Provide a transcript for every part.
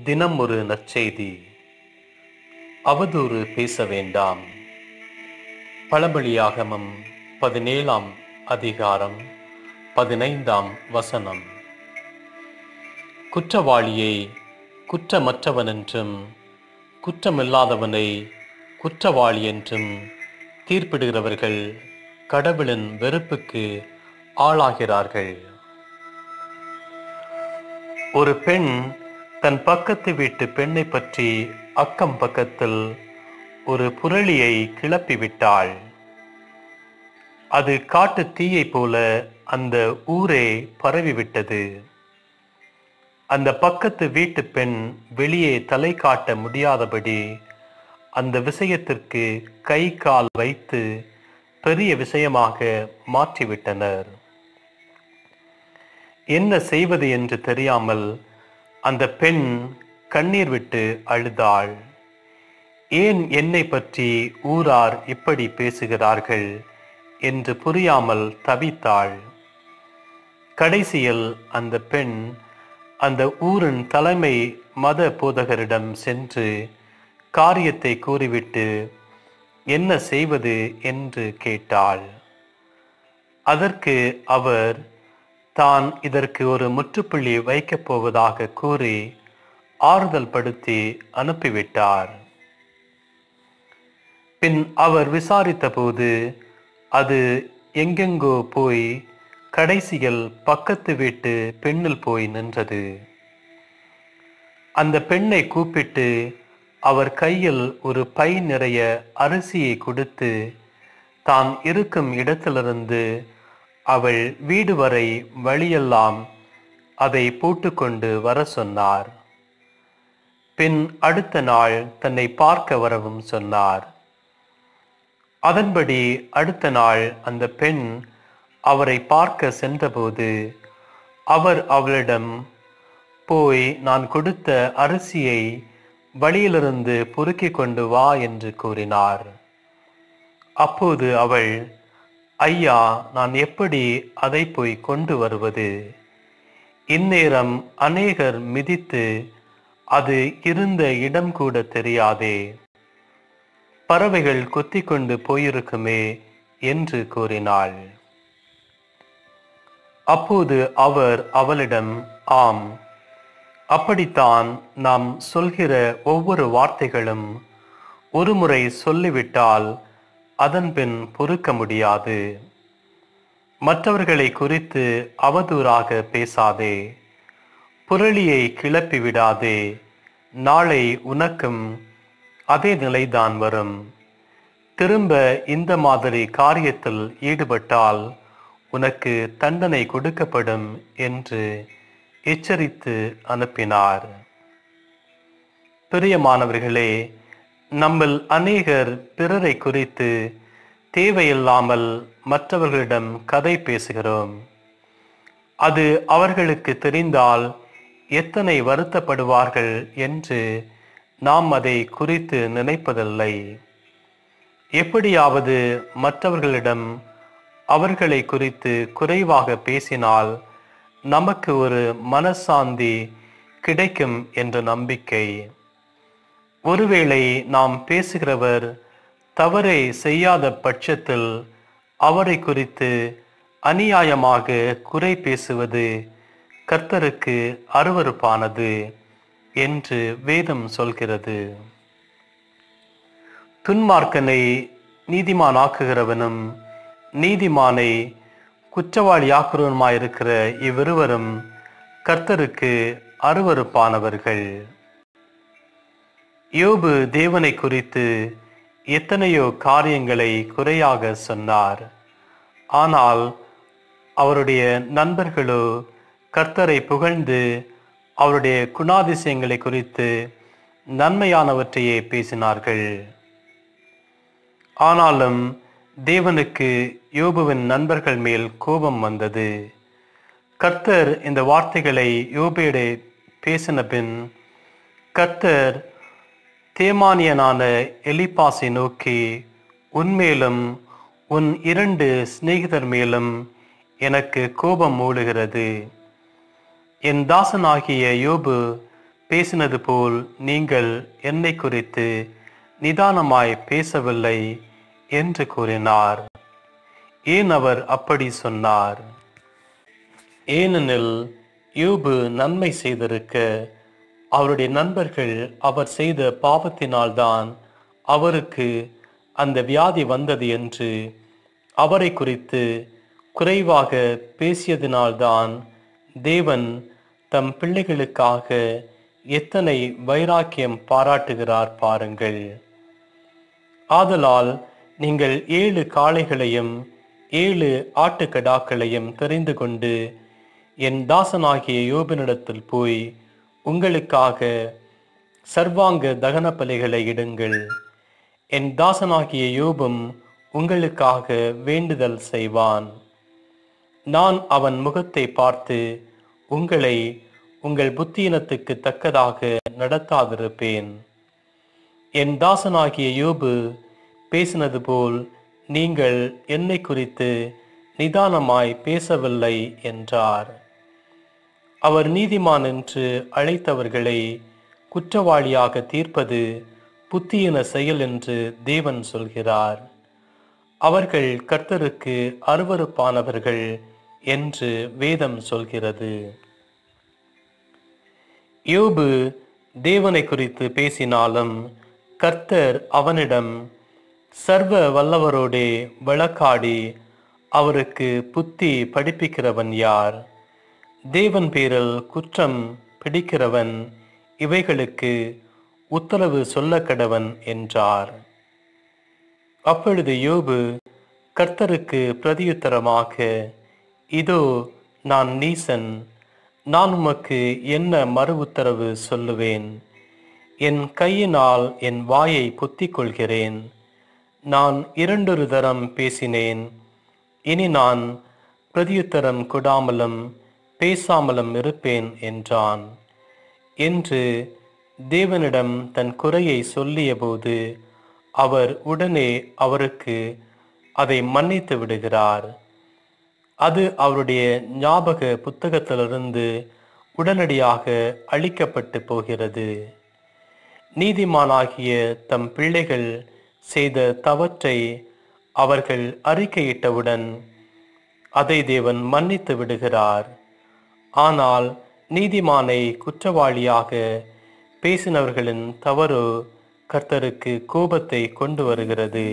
தினம் ஒரு நற்செய்தி. அவதூறு பேச வேண்டாம். பழமொழியாகமம் 17ஆம் அதிகாரம் 15ஆம் வசனம். குற்றவாளியை குற்றமற்றவனென்றும் குற்றமில்லாதவனை குற்றவாளி என்றும் தீர்ப்பிடுகிறவர்கள் கடவுளின் வெறுப்புக்கு ஆளாகிறார்கள். ஒரு பெண் தன் பக்கத்து வீட்டு பெண்ணை பற்றி அக்கம் பக்கத்தில் ஒரு புரளியை கிளப்பிவிட்டாள். அது காட்டு தீயை போல அந்த ஊரே பரவிவிட்டது. அந்த பக்கத்து வீட்டு பெண் வெளியே தலை காட்ட முடியாதபடி அந்த விஷயத்திற்கு கை கால் வைத்து பெரிய விஷயமாக மாற்றிவிட்டனர். என்ன செய்வது என்று தெரியாமல் அந்த பெண் கண்ணீர் விட்டு அழுதாள். ஏன் என்னை பற்றி ஊரார் இப்படி பேசுகிறார்கள் என்று புரியாமல் தவித்தாள். கடைசியில் அந்த பெண் அந்த ஊரின் தலைமை மத போதகரிடம் சென்று காரியத்தை கூறிவிட்டு என்ன செய்வது என்று கேட்டாள். அதற்கு அவர் தான் இதற்கு ஒரு முற்றுப்புள்ளி வைக்கப் போவதாக கூறி ஆறுதல் படுத்தி அனுப்பிவிட்டார். பின் அவர் விசாரித்த போது அது எங்கெங்கோ போய் கடைசியில் பக்கத்து வீட்டு பெண்ணில் போய் நின்றது. அந்த பெண்ணை கூப்பிட்டு அவர் கையில் ஒரு பை நிறைய அரிசியை கொடுத்து தான் இருக்கும் இடத்திலிருந்து அவள் வீடு வரை வழியெல்லாம் அதை போட்டுக்கொண்டு வர சொன்னார். பின் அடுத்த நாள் தன்னை பார்க்க வரவும் சொன்னார். அதன்படி அடுத்த நாள் அந்த பெண் அவரை பார்க்க சென்றபோது அவர் அவளிடம் போய் நான் கொடுத்த அரிசியை வழியிலிருந்து பொறுக்கி கொண்டு வா என்று கூறினார். அப்போது அவள், ஐயா, நான் எப்படி அதை போய் கொண்டு வருவது? இந்நேரம் அநேகர் மிதித்து அது இருந்த இடம் கூட தெரியாதே, பறவைகள் கொத்தி கொண்டு போயிருக்குமே என்று கூறினாள். அப்போது அவர் அவளிடம், ஆம், அப்படித்தான் நாம் சொல்கிற ஒவ்வொரு வார்த்தைகளும் ஒருமுறை சொல்லிவிட்டால் அதன்பின் பொறுக்க முடியாது. மற்றவர்களை குறித்து அவதூறாக பேசாதே, புரளியை கிளப்பி விடாதே. நாளை உனக்கும் அதே நிலைதான் வரும். திரும்ப இந்த மாதிரி காரியத்தில் ஈடுபட்டால் உனக்கு தண்டனை கொடுக்கப்படும் என்று எச்சரித்து அனுப்பினார். பிரியமானவர்களே, நம்மில் அநேகர் பிறரை குறித்து தேவையில்லாமல் மற்றவர்களிடம் கதை பேசுகிறோம். அது அவர்களுக்கு தெரிந்தால் எத்தனை வருத்தப்படுவார்கள் என்று நாம் அதை குறித்து நினைப்பதில்லை. எப்படியாவது மற்றவர்களிடம் அவர்களை குறித்து குறைவாக பேசினால் நமக்கு ஒரு மனசாந்தி கிடைக்கும் என்ற நம்பிக்கை. ஒருவேளை நாம் பேசுகிறவர் தவறை செய்யாத பட்சத்தில் அவரை குறித்து அநியாயமாக குறை பேசுவது கர்த்தருக்கு அருவருப்பானது என்று வேதம் சொல்கிறது. துன்மார்க்கனை நீதிமானாக்குகிறவனும் நீதிமானை குற்றவாளியாக்குறவனுமாயிருக்கிற இவ்விருவரும் கர்த்தருக்கு அருவருப்பானவர்கள். யோபு தேவனை குறித்து எத்தனையோ காரியங்களை குறையாக சொன்னார். ஆனால் அவருடைய நண்பர்களோ கர்த்தரை புகழ்ந்து அவருடைய குணாதிசயங்களை குறித்து நன்மையானவற்றையே பேசினார்கள். ஆனாலும் தேவனுக்கு யோபுவின் நண்பர்கள் மேல் கோபம் வந்தது. கர்த்தர் இந்த வார்த்தைகளை யோபேடே பேசின பின் கர்த்தர் தேமானியனான எலிப்பாசை நோக்கி, உன்மேலும் உன் 2 சிநேகிதர் மேலும் எனக்கு கோபம் மூடுகிறது. என் தாசனாகிய யோபு பேசினது போல் நீங்கள் என்னை குறித்து நிதானமாய் பேசவில்லை என்று கூறினார். ஏன் அவர் அப்படி சொன்னார்? ஏனெனில் யோபு நன்மை செய்திருக்க அவருடைய நண்பர்கள் அவர் செய்த பாவத்தினால்தான் அவருக்கு அந்த வியாதி வந்தது என்று அவரை குறித்து குறைவாக பேசியதினால்தான் தேவன் தம் பிள்ளைகளுக்காக எத்தனை வைராக்கியம் பாராட்டுகிறார் பாருங்கள். ஆதலால் நீங்கள் 7 காளைகளையும் 7 ஆட்டுக்கடாக்களையும் தெரிந்து கொண்டு என் தாசனாகிய யோபினிடத்தில் போய் உங்களுக்காக சர்வாங்க தகன பலிகளை இடுங்கள். என் தாசனாகிய யோபும் உங்களுக்காக வேண்டுதல் செய்வான். நான் அவன் முகத்தை பார்த்து உங்களை உங்கள் புத்தியினத்துக்கு தக்கதாக நடத்தாதிருப்பேன். என் தாசனாகிய யோபு பேசினது போல் நீங்கள் என்னை குறித்து நிதானமாய் பேசவில்லை என்றார். அவர் நீதிமான் என்று அழைத்தவர்களை குற்றவாளியாக தீர்ப்பது புத்தியின செயல் என்று தேவன் சொல்கிறார். அவர்கள் கர்த்தருக்கு அருவருப்பானவர்கள் என்று வேதம் சொல்கிறது. யோபு தேவனை குறித்து பேசினாலும் கர்த்தர் அவனிடம் சர்வ வல்லவரோடே வழக்காடி அவருக்கு புத்தி படிப்பிக்கிறவன் யார்? தேவன் பேரில் குற்றம் பிடிக்கிறவன் இவைகளுக்கு உத்தரவு சொல்ல கடவன் என்றார். அப்பொழுது யோபு கர்த்தருக்கு பிரதியுத்தரமாக, இதோ நான் நீசன், நான் உமக்கு என்ன மறு உத்தரவு சொல்லுவேன்? என் கையினால் என் வாயை பொத்திக் கொள்கிறேன். நான் 2 தரம் பேசினேன், இனி நான் பிரதியுத்தரம் கொடாமலும் பேசாமலும் இருப்பேன் என்றான் என்று தேவனிடம் தன் குறையை சொல்லிய போது அவர் உடனே அவருக்கு அதை மன்னித்து விடுகிறார். அது அவருடைய ஞாபக புத்தகத்திலிருந்து உடனடியாக அழிக்கப்பட்டு போகிறது. நீதிமானாகிய தம் பிள்ளைகள் செய்த தவற்றை அவர்கள் அறிக்கையிட்டவுடன் அதை தேவன் மன்னித்து விடுகிறார். ஆனால் நீதிமானை குற்றவாளியாக பேசினவர்களின் தவறு கர்த்தருக்கு கோபத்தை கொண்டு வருகிறது.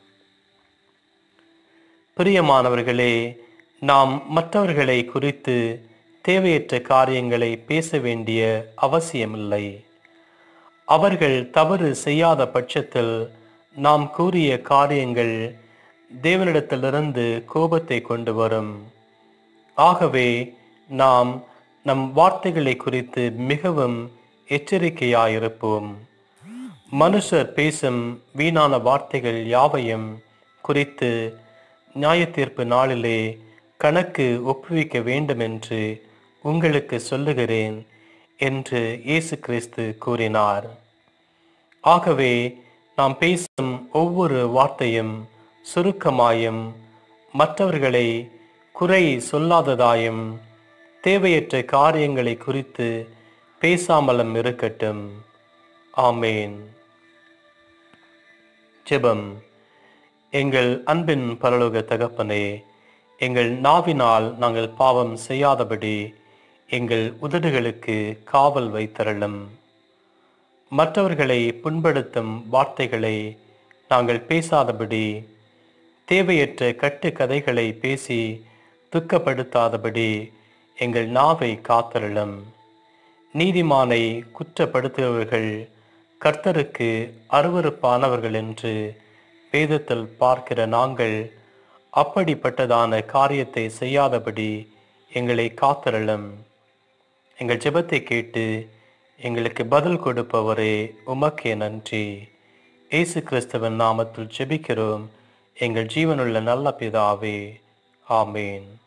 பிரியமானவர்களே, நாம் மற்றவர்களை குறித்து தேவையற்ற காரியங்களை பேச வேண்டிய அவசியமில்லை. அவர்கள் தவறு செய்யாத பட்சத்தில் நாம் கூறிய காரியங்கள் தேவனிடத்திலிருந்து கோபத்தை கொண்டு வரும். ஆகவே நாம் நம் வார்த்தைகளை குறித்து மிகவும் எச்சரிக்கையாயிருப்போம். மனுஷர் பேசும் வீணான வார்த்தைகள் யாவையும் குறித்து நியாயத்தீர்ப்பு நாளிலே கணக்கு ஒப்புவிக்க வேண்டும் என்று உங்களுக்கு சொல்லுகிறேன் என்று இயேசு கிறிஸ்து கூறினார். ஆகவே நாம் பேசும் ஒவ்வொரு வார்த்தையும் சுருக்கமாயும் மற்றவர்களை குறை சொல்லாததாயும் தேவையற்ற காரியங்களை குறித்து பேசாமலும் இருக்கட்டும். ஆமேன். ஜெபம். எங்கள் அன்பின் பரலோக தகப்பனே, எங்கள் நாவினால் நாங்கள் பாவம் செய்யாதபடி எங்கள் உதடுகளுக்கு காவல் வைத்தருளும். மற்றவர்களை புண்படுத்தும் வார்த்தைகளை நாங்கள் பேசாதபடி, தேவையற்ற கட்டுக்கதைகளை பேசி துக்கப்படுத்தாதபடி எங்கள் நாவை காத்தருளும். நீதிமானை குற்றப்படுத்துபவர்கள் கர்த்தருக்கு அருவருப்பானவர்கள் என்று வேதத்தில் பார்க்கிற நாங்கள் அப்படிப்பட்டதான காரியத்தை செய்யாதபடி எங்களை காத்தருளும். எங்கள் ஜெபத்தை கேட்டு எங்களுக்கு பதில் கொடுப்பவரே, உமக்கே நன்றி. இயேசு கிறிஸ்துவின் நாமத்தில் ஜெபிக்கிறோம் எங்கள் ஜீவனுள்ள நல்ல பிதாவே. ஆமேன்.